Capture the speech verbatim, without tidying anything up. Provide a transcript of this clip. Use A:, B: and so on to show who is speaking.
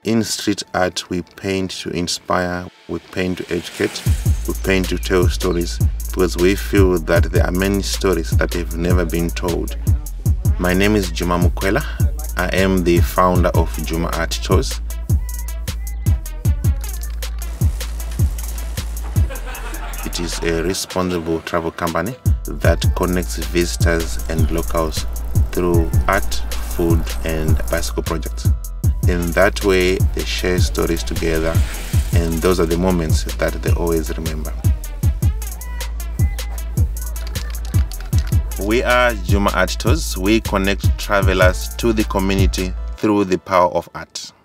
A: In street art, we paint to inspire, we paint to educate, we paint to tell stories, because we feel that there are many stories that have never been told. My name is Juma Mukwela. I am the founder of Juma Art Tours. It is a responsible travel company that connects visitors and locals through art, food, and bicycle projects. In that way, they share stories together, and those are the moments that they always remember. We are Juma Art Tours. We connect travelers to the community through the power of art.